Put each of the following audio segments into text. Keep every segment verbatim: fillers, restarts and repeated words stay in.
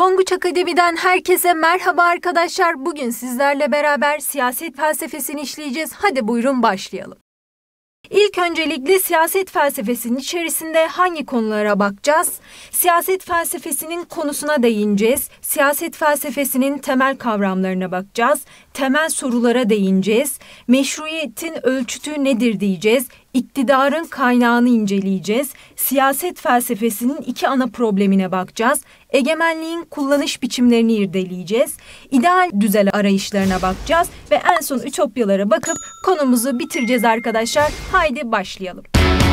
Tonguç Akademi'den herkese merhaba arkadaşlar. Bugün sizlerle beraber siyaset felsefesini işleyeceğiz. Hadi buyurun başlayalım. İlk öncelikle siyaset felsefesinin içerisinde hangi konulara bakacağız? Siyaset felsefesinin konusuna değineceğiz. Siyaset felsefesinin temel kavramlarına bakacağız. Temel sorulara değineceğiz. Meşruiyetin ölçütü nedir diyeceğiz. İktidarın kaynağını inceleyeceğiz. Siyaset felsefesinin iki ana problemine bakacağız. Egemenliğin kullanış biçimlerini irdeleyeceğiz. İdeal düzen arayışlarına bakacağız ve en son ütopyalara bakıp konumuzu bitireceğiz arkadaşlar. Haydi başlayalım.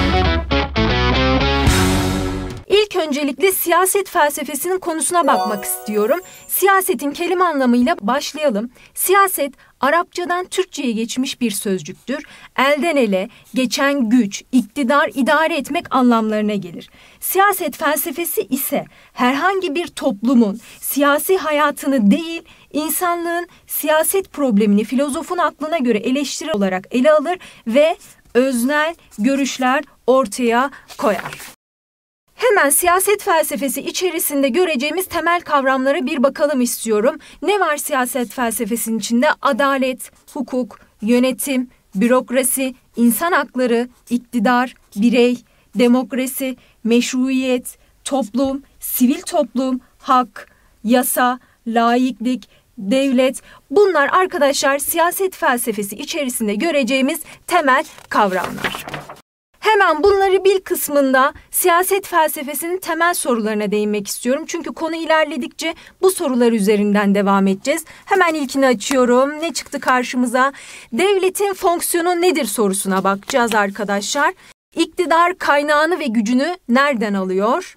İlk öncelikle siyaset felsefesinin konusuna bakmak istiyorum. Siyasetin kelime anlamıyla başlayalım. Siyaset, Arapçadan Türkçe'ye geçmiş bir sözcüktür. Elden ele, geçen güç, iktidar, idare etmek anlamlarına gelir. Siyaset felsefesi ise herhangi bir toplumun siyasi hayatını değil, insanlığın siyaset problemini filozofun aklına göre eleştiri olarak ele alır ve öznel görüşler ortaya koyar. Hemen siyaset felsefesi içerisinde göreceğimiz temel kavramlara bir bakalım istiyorum. Ne var siyaset felsefesinin içinde? Adalet, hukuk, yönetim, bürokrasi, insan hakları, iktidar, birey, demokrasi, meşruiyet, toplum, sivil toplum, hak, yasa, laiklik, devlet. Bunlar arkadaşlar siyaset felsefesi içerisinde göreceğimiz temel kavramlar. Hemen bunları bir kısmında siyaset felsefesinin temel sorularına değinmek istiyorum. Çünkü konu ilerledikçe bu sorular üzerinden devam edeceğiz. Hemen ilkini açıyorum. Ne çıktı karşımıza? Devletin fonksiyonu nedir sorusuna bakacağız arkadaşlar. İktidar kaynağını ve gücünü nereden alıyor?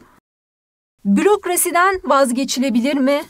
Bürokrasiden vazgeçilebilir mi?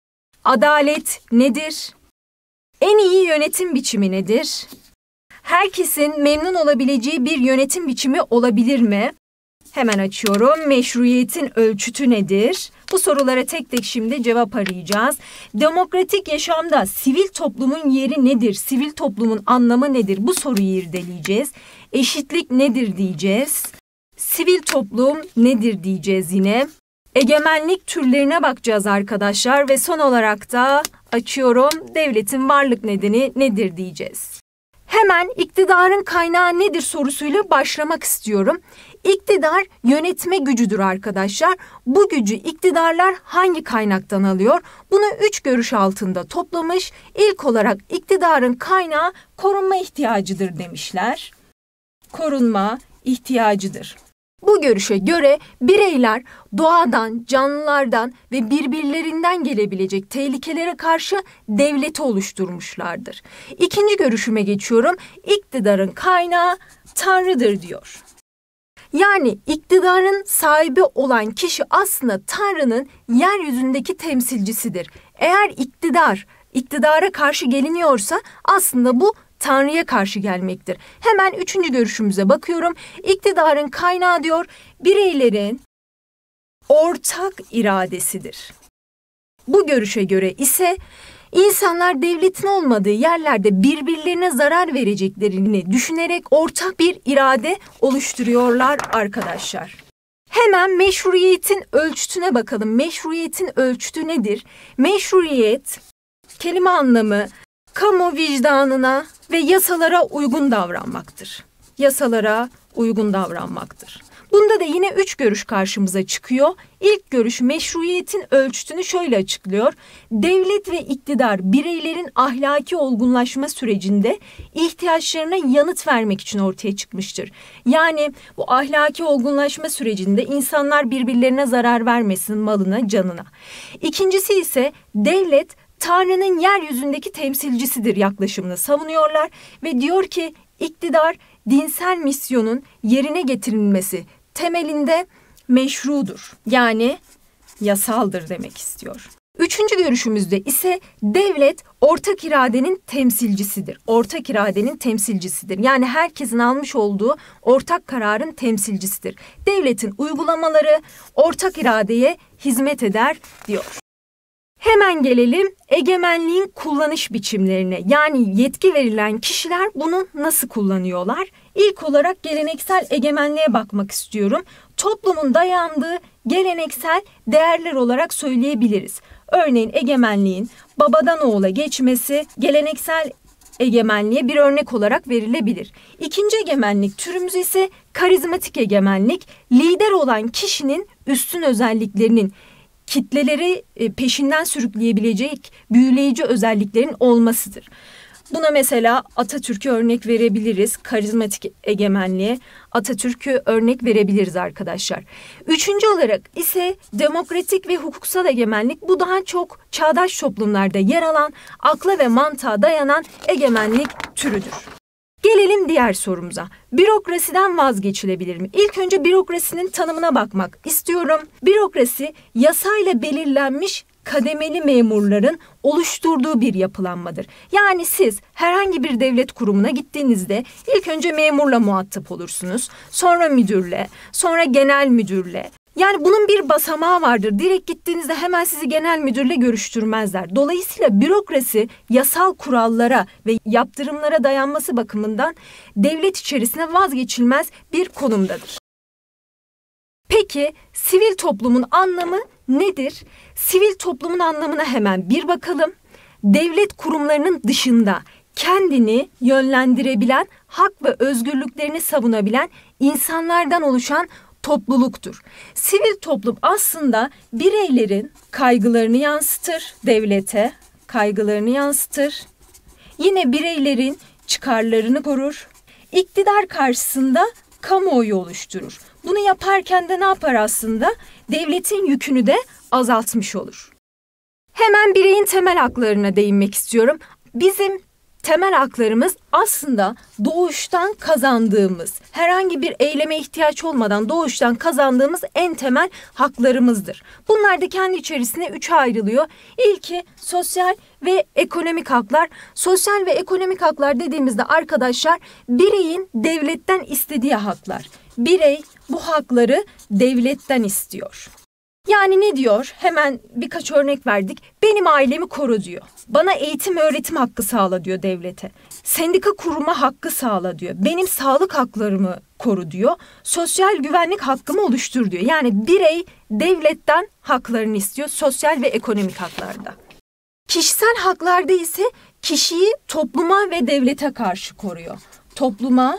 Adalet nedir? En iyi yönetim biçimi nedir? Herkesin memnun olabileceği bir yönetim biçimi olabilir mi? Hemen açıyorum. Meşruiyetin ölçütü nedir? Bu sorulara tek tek şimdi cevap arayacağız. Demokratik yaşamda sivil toplumun yeri nedir? Sivil toplumun anlamı nedir? Bu soruyu irdeleyeceğiz. Eşitlik nedir diyeceğiz. Sivil toplum nedir diyeceğiz yine. Egemenlik türlerine bakacağız arkadaşlar ve son olarak da açıyorum. Devletin varlık nedeni nedir diyeceğiz. Hemen iktidarın kaynağı nedir sorusuyla başlamak istiyorum. İktidar yönetme gücüdür arkadaşlar. Bu gücü iktidarlar hangi kaynaktan alıyor? Bunu üç görüş altında toplamış. İlk olarak iktidarın kaynağı korunma ihtiyacıdır demişler. Korunma ihtiyacıdır. Bu görüşe göre bireyler doğadan, canlılardan ve birbirlerinden gelebilecek tehlikelere karşı devleti oluşturmuşlardır. İkinci görüşüme geçiyorum. İktidarın kaynağı Tanrı'dır diyor. Yani iktidarın sahibi olan kişi aslında Tanrı'nın yeryüzündeki temsilcisidir. Eğer iktidar, iktidara karşı geliniyorsa aslında bu Tanrı'ya karşı gelmektir. Hemen üçüncü görüşümüze bakıyorum. İktidarın kaynağı diyor, bireylerin ortak iradesidir. Bu görüşe göre ise insanlar devletin olmadığı yerlerde birbirlerine zarar vereceklerini düşünerek ortak bir irade oluşturuyorlar arkadaşlar. Hemen meşruiyetin ölçütüne bakalım. Meşruiyetin ölçütü nedir? Meşruiyet kelime anlamı kamu vicdanına ve yasalara uygun davranmaktır. Yasalara uygun davranmaktır. Bunda da yine üç görüş karşımıza çıkıyor. İlk görüş meşruiyetin ölçütünü şöyle açıklıyor. Devlet ve iktidar bireylerin ahlaki olgunlaşma sürecinde ihtiyaçlarına yanıt vermek için ortaya çıkmıştır. Yani bu ahlaki olgunlaşma sürecinde insanlar birbirlerine zarar vermesin malına, canına. İkincisi ise devlet Tanrı'nın yeryüzündeki temsilcisidir yaklaşımını savunuyorlar ve diyor ki iktidar dinsel misyonun yerine getirilmesi temelinde meşrudur. Yani yasaldır demek istiyor. Üçüncü görüşümüzde ise devlet ortak iradenin temsilcisidir. Ortak iradenin temsilcisidir. Yani herkesin almış olduğu ortak kararın temsilcisidir. Devletin uygulamaları ortak iradeye hizmet eder diyor. Hemen gelelim egemenliğin kullanış biçimlerine. Yani yetki verilen kişiler bunu nasıl kullanıyorlar? İlk olarak geleneksel egemenliğe bakmak istiyorum. Toplumun dayandığı geleneksel değerler olarak söyleyebiliriz. Örneğin egemenliğin babadan oğula geçmesi geleneksel egemenliğe bir örnek olarak verilebilir. İkinci egemenlik türümüz ise karizmatik egemenlik, lider olan kişinin üstün özelliklerinin kitleleri peşinden sürükleyebilecek büyüleyici özelliklerin olmasıdır. Buna mesela Atatürk'ü örnek verebiliriz. Karizmatik egemenliğe Atatürk'ü örnek verebiliriz arkadaşlar. Üçüncü olarak ise demokratik ve hukuksal egemenlik. Bu daha çok çağdaş toplumlarda yer alan, akla ve mantığa dayanan egemenlik türüdür. Gelelim diğer sorumuza. Bürokrasiden vazgeçilebilir mi? İlk önce bürokrasinin tanımına bakmak istiyorum. Bürokrasi yasayla belirlenmiş kademeli memurların oluşturduğu bir yapılanmadır. Yani siz herhangi bir devlet kurumuna gittiğinizde ilk önce memurla muhatap olursunuz. Sonra müdürle, sonra genel müdürle. Yani bunun bir basamağı vardır. Direkt gittiğinizde hemen sizi genel müdürle görüştürmezler. Dolayısıyla bürokrasi yasal kurallara ve yaptırımlara dayanması bakımından devlet içerisinde vazgeçilmez bir konumdadır. Peki sivil toplumun anlamı nedir? Sivil toplumun anlamına hemen bir bakalım. Devlet kurumlarının dışında kendini yönlendirebilen, hak ve özgürlüklerini savunabilen insanlardan oluşan topluluktur. Sivil toplum aslında bireylerin kaygılarını yansıtır devlete, kaygılarını yansıtır. Yine bireylerin çıkarlarını korur. İktidar karşısında kamuoyu oluşturur. Bunu yaparken de ne yapar aslında? Devletin yükünü de azaltmış olur. Hemen bireyin temel haklarına değinmek istiyorum. Bizim temel haklarımız aslında doğuştan kazandığımız, herhangi bir eyleme ihtiyaç olmadan doğuştan kazandığımız en temel haklarımızdır. Bunlar da kendi içerisinde üçe ayrılıyor. İlki sosyal ve ekonomik haklar. Sosyal ve ekonomik haklar dediğimizde arkadaşlar bireyin devletten istediği haklar. Birey bu hakları devletten istiyor. Yani ne diyor? Hemen birkaç örnek verdik. Benim ailemi koru diyor. Bana eğitim öğretim hakkı sağla diyor devlete. Sendika kurma hakkı sağla diyor. Benim sağlık haklarımı koru diyor. Sosyal güvenlik hakkımı oluştur diyor. Yani birey devletten haklarını istiyor sosyal ve ekonomik haklarda. Kişisel haklarda ise kişiyi topluma ve devlete karşı koruyor. Topluma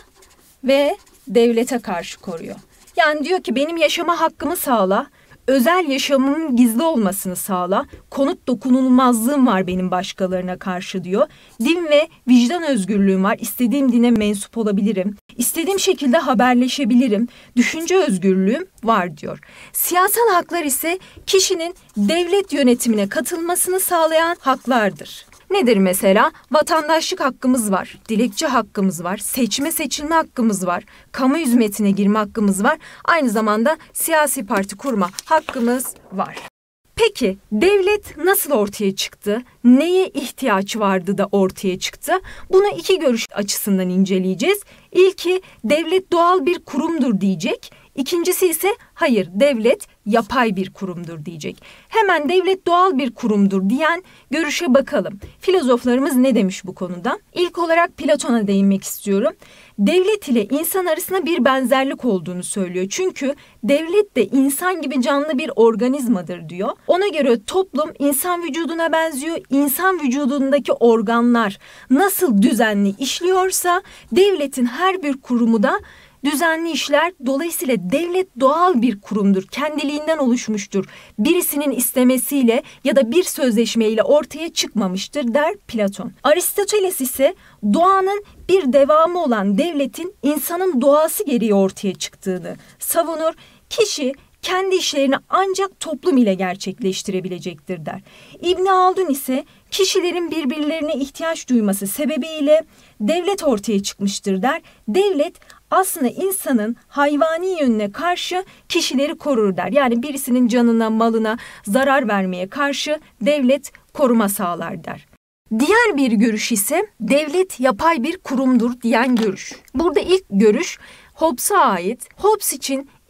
ve devlete karşı koruyor. Yani diyor ki benim yaşama hakkımı sağla. Özel yaşamımın gizli olmasını sağla. Konut dokunulmazlığım var benim başkalarına karşı diyor. Din ve vicdan özgürlüğüm var. İstediğim dine mensup olabilirim. İstediğim şekilde haberleşebilirim. Düşünce özgürlüğüm var diyor. Siyasal haklar ise kişinin devlet yönetimine katılmasını sağlayan haklardır. Nedir mesela? Vatandaşlık hakkımız var, dilekçe hakkımız var, seçme seçilme hakkımız var, kamu hizmetine girme hakkımız var. Aynı zamanda siyasi parti kurma hakkımız var. Peki devlet nasıl ortaya çıktı? Neye ihtiyaç vardı da ortaya çıktı? Bunu iki görüş açısından inceleyeceğiz. İlki devlet doğal bir kurumdur diyecek. İkincisi ise hayır devlet yapay bir kurumdur diyecek. Hemen devlet doğal bir kurumdur diyen görüşe bakalım. Filozoflarımız ne demiş bu konuda? İlk olarak Platon'a değinmek istiyorum. Devlet ile insan arasında bir benzerlik olduğunu söylüyor. Çünkü devlet de insan gibi canlı bir organizmadır diyor. Ona göre toplum insan vücuduna benziyor. İnsan vücudundaki organlar nasıl düzenli işliyorsa devletin her bir kurumu da düzenli işler. Dolayısıyla devlet doğal bir kurumdur. Kendiliğinden oluşmuştur. Birisinin istemesiyle ya da bir sözleşmeyle ortaya çıkmamıştır der Platon. Aristoteles ise doğanın bir devamı olan devletin insanın doğası gereği ortaya çıktığını savunur. Kişi kendi işlerini ancak toplum ile gerçekleştirebilecektir der. İbn Haldun ise kişilerin birbirlerine ihtiyaç duyması sebebiyle devlet ortaya çıkmıştır der. Devlet aslında insanın hayvani yönüne karşı kişileri korur der. Yani birisinin canına, malına zarar vermeye karşı devlet koruma sağlar der. Diğer bir görüş ise devlet yapay bir kurumdur diyen görüş. Burada ilk görüş Hobbes'a ait. Hobbes için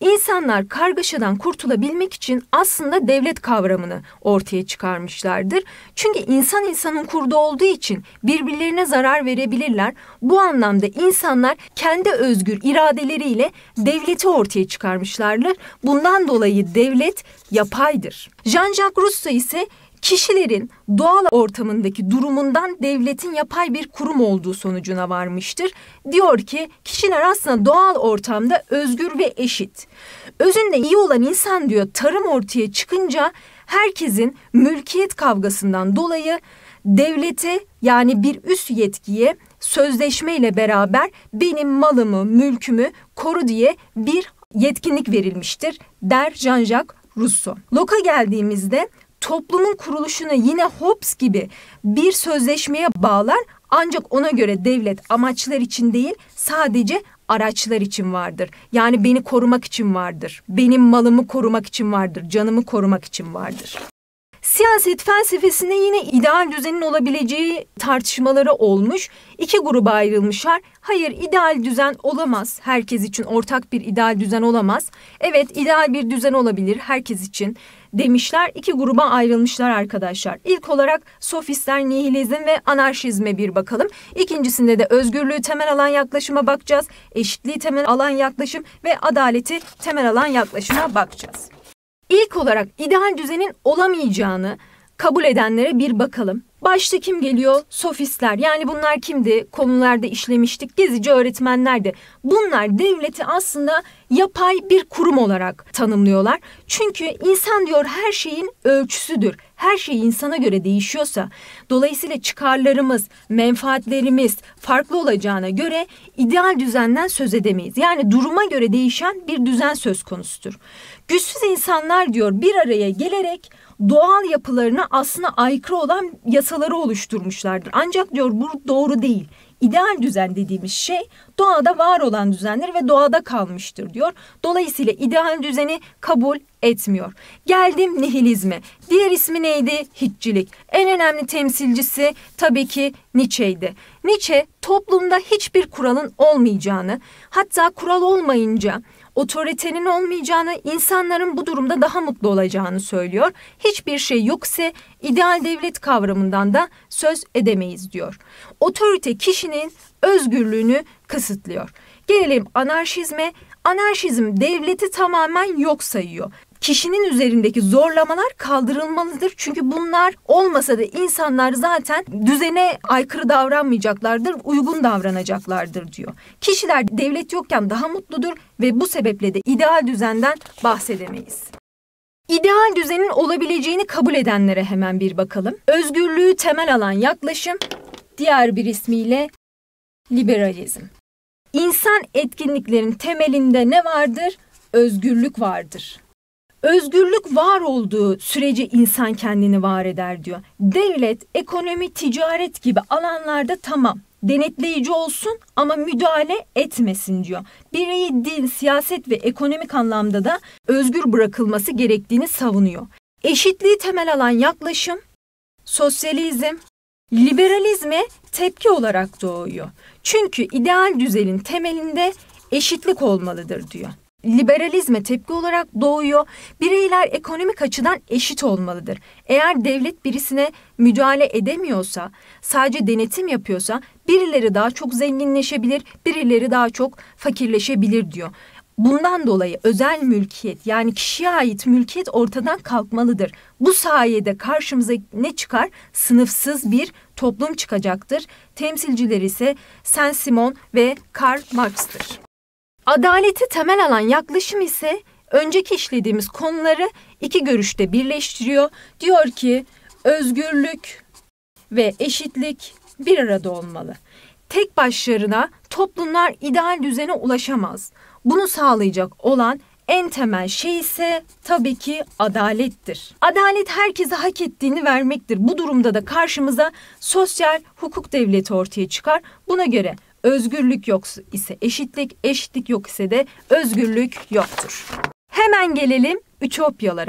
İnsanlar kargaşadan kurtulabilmek için aslında devlet kavramını ortaya çıkarmışlardır. Çünkü insan insanın kurdu olduğu için birbirlerine zarar verebilirler. Bu anlamda insanlar kendi özgür iradeleriyle devleti ortaya çıkarmışlardır. Bundan dolayı devlet yapaydır. Jean-Jacques Rousseau ise kişilerin doğal ortamındaki durumundan devletin yapay bir kurum olduğu sonucuna varmıştır. Diyor ki kişiler aslında doğal ortamda özgür ve eşit. Özünde iyi olan insan diyor tarım ortaya çıkınca herkesin mülkiyet kavgasından dolayı devlete yani bir üst yetkiye sözleşmeyle beraber benim malımı, mülkümü koru diye bir yetkinlik verilmiştir der Jean-Jacques Rousseau. Locke'a geldiğimizde toplumun kuruluşunu yine Hobbes gibi bir sözleşmeye bağlar ancak ona göre devlet amaçlar için değil sadece araçlar için vardır. Yani beni korumak için vardır. Benim malımı korumak için vardır. Canımı korumak için vardır. Siyaset felsefesinde yine ideal düzenin olabileceği tartışmaları olmuş. İki gruba ayrılmışlar. Hayır, ideal düzen olamaz. Herkes için ortak bir ideal düzen olamaz. Evet, ideal bir düzen olabilir herkes için demişler. İki gruba ayrılmışlar arkadaşlar. İlk olarak sofistler, nihilizm ve anarşizme bir bakalım. İkincisinde de özgürlüğü temel alan yaklaşıma bakacağız. Eşitliği temel alan yaklaşım ve adaleti temel alan yaklaşıma bakacağız. İlk olarak ideal düzenin olamayacağını kabul edenlere bir bakalım. Başta kim geliyor? Sofistler. Yani bunlar kimdi? Konularda işlemiştik. Gezici öğretmenlerdi. Bunlar devleti aslında yapay bir kurum olarak tanımlıyorlar. Çünkü insan diyor her şeyin ölçüsüdür. Her şey insana göre değişiyorsa, dolayısıyla çıkarlarımız, menfaatlerimiz farklı olacağına göre ideal düzenden söz edemeyiz. Yani duruma göre değişen bir düzen söz konusudur. Güçsüz insanlar diyor bir araya gelerek doğal yapılarına aslında aykırı olan yasaları oluşturmuşlardır. Ancak diyor bu doğru değil. İdeal düzen dediğimiz şey doğada var olan düzendir ve doğada kalmıştır diyor. Dolayısıyla ideal düzeni kabul etmiyor. Geldim nihilizme. Diğer ismi neydi? Hiççilik. En önemli temsilcisi tabii ki Nietzsche'ydi. Nietzsche toplumda hiçbir kuralın olmayacağını, hatta kural olmayınca otoritenin olmayacağını, insanların bu durumda daha mutlu olacağını söylüyor. Hiçbir şey yoksa ideal devlet kavramından da söz edemeyiz diyor. Otorite kişinin özgürlüğünü kısıtlıyor. Gelelim anarşizme. Anarşizm devleti tamamen yok sayıyor. Kişinin üzerindeki zorlamalar kaldırılmalıdır. Çünkü bunlar olmasa da insanlar zaten düzene aykırı davranmayacaklardır, uygun davranacaklardır diyor. Kişiler devlet yokken daha mutludur ve bu sebeple de ideal düzenden bahsedemeyiz. İdeal düzenin olabileceğini kabul edenlere hemen bir bakalım. Özgürlüğü temel alan yaklaşım, diğer bir ismiyle liberalizm. İnsan etkinliklerin temelinde ne vardır? Özgürlük vardır. Özgürlük var olduğu sürece insan kendini var eder diyor. Devlet, ekonomi, ticaret gibi alanlarda tamam denetleyici olsun ama müdahale etmesin diyor. Bireyi din, siyaset ve ekonomik anlamda da özgür bırakılması gerektiğini savunuyor. Eşitliği temel alan yaklaşım, sosyalizm, liberalizme tepki olarak doğuyor. Çünkü ideal düzenin temelinde eşitlik olmalıdır diyor. Liberalizme tepki olarak doğuyor. Bireyler ekonomik açıdan eşit olmalıdır. Eğer devlet birisine müdahale edemiyorsa, sadece denetim yapıyorsa birileri daha çok zenginleşebilir, birileri daha çok fakirleşebilir diyor. Bundan dolayı özel mülkiyet yani kişiye ait mülkiyet ortadan kalkmalıdır. Bu sayede karşımıza ne çıkar? Sınıfsız bir toplum çıkacaktır. Temsilcileri ise Saint-Simon ve Karl Marx'tır. Adaleti temel alan yaklaşım ise önceki işlediğimiz konuları iki görüşte birleştiriyor. Diyor ki özgürlük ve eşitlik bir arada olmalı. Tek başlarına toplumlar ideal düzene ulaşamaz. Bunu sağlayacak olan en temel şey ise tabii ki adalettir. Adalet herkese hak ettiğini vermektir. Bu durumda da karşımıza sosyal hukuk devleti ortaya çıkar. Buna göre özgürlük yok ise eşitlik, eşitlik yok ise de özgürlük yoktur. Hemen gelelim ütopyalara.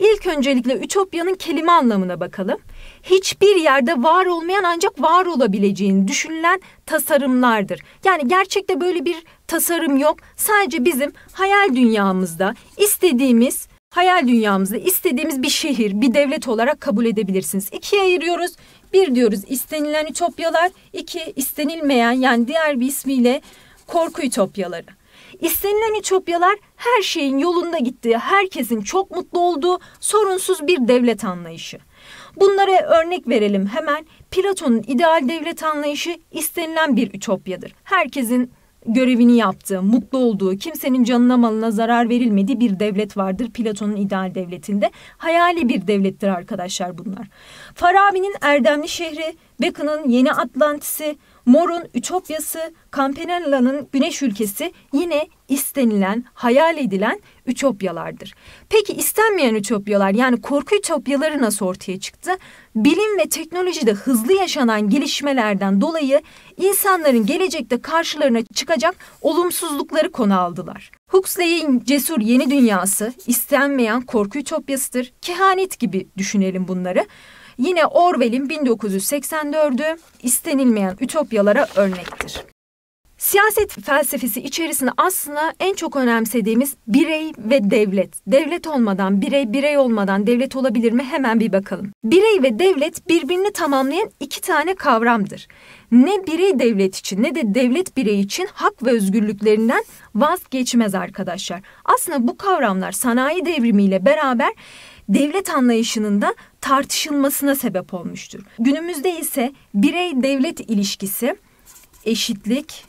İlk öncelikle ütopyanın kelime anlamına bakalım. Hiçbir yerde var olmayan ancak var olabileceğini düşünülen tasarımlardır. Yani gerçekte böyle bir tasarım yok. Sadece bizim hayal dünyamızda istediğimiz, hayal dünyamızda istediğimiz bir şehir, bir devlet olarak kabul edebilirsiniz. İkiye ayırıyoruz. Bir diyoruz istenilen ütopyalar, iki istenilmeyen, yani diğer bir ismiyle korku ütopyaları. İstenilen ütopyalar her şeyin yolunda gittiği, herkesin çok mutlu olduğu sorunsuz bir devlet anlayışı. Bunlara örnek verelim hemen. Platon'un ideal devlet anlayışı istenilen bir ütopyadır. Herkesin görevini yaptığı, mutlu olduğu, kimsenin canına malına zarar verilmediği bir devlet vardır Platon'un ideal devletinde. Hayali bir devlettir arkadaşlar bunlar. Farabi'nin Erdemli Şehri, Bacon'ın Yeni Atlantis'i, More'un Ütopyası, Campanella'nın Güneş Ülkesi yine istenilen, hayal edilen ütopyalardır. Peki istenmeyen ütopyalar, yani korku ütopyaları nasıl ortaya çıktı? Bilim ve teknolojide hızlı yaşanan gelişmelerden dolayı insanların gelecekte karşılarına çıkacak olumsuzlukları konu aldılar. Huxley'in Cesur Yeni Dünyası istenmeyen korku ütopyasıdır. Kehanet gibi düşünelim bunları. Yine Orwell'in bin dokuz yüz seksen dördü istenilmeyen ütopyalara örnektir. Siyaset felsefesi içerisinde aslında en çok önemsediğimiz birey ve devlet. Devlet olmadan birey, birey olmadan devlet olabilir mi? Hemen bir bakalım. Birey ve devlet birbirini tamamlayan iki tane kavramdır. Ne birey devlet için ne de devlet birey için hak ve özgürlüklerinden vazgeçmez arkadaşlar. Aslında bu kavramlar sanayi devrimiyle beraber devlet anlayışının da tartışılmasına sebep olmuştur. Günümüzde ise birey-devlet ilişkisi eşitlik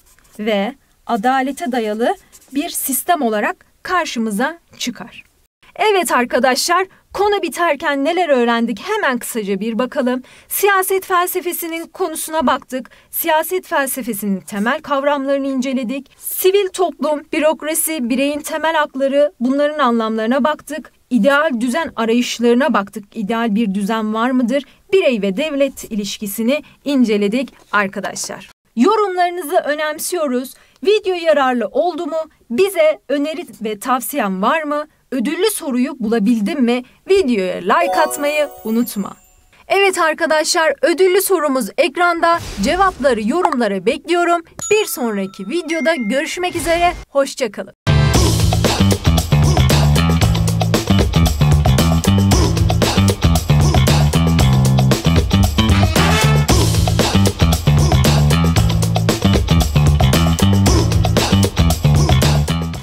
ve adalete dayalı bir sistem olarak karşımıza çıkar. Evet arkadaşlar, konu biterken neler öğrendik hemen kısaca bir bakalım. Siyaset felsefesinin konusuna baktık. Siyaset felsefesinin temel kavramlarını inceledik. Sivil toplum, bürokrasi, bireyin temel hakları, bunların anlamlarına baktık. İdeal düzen arayışlarına baktık. İdeal bir düzen var mıdır? Birey ve devlet ilişkisini inceledik arkadaşlar. Yorumlarınızı önemsiyoruz. Video yararlı oldu mu? Bize öneri ve tavsiyen var mı? Ödüllü soruyu bulabildin mi? Videoya like atmayı unutma. Evet arkadaşlar, ödüllü sorumuz ekranda. Cevapları yorumlara bekliyorum. Bir sonraki videoda görüşmek üzere. Hoşça kalın.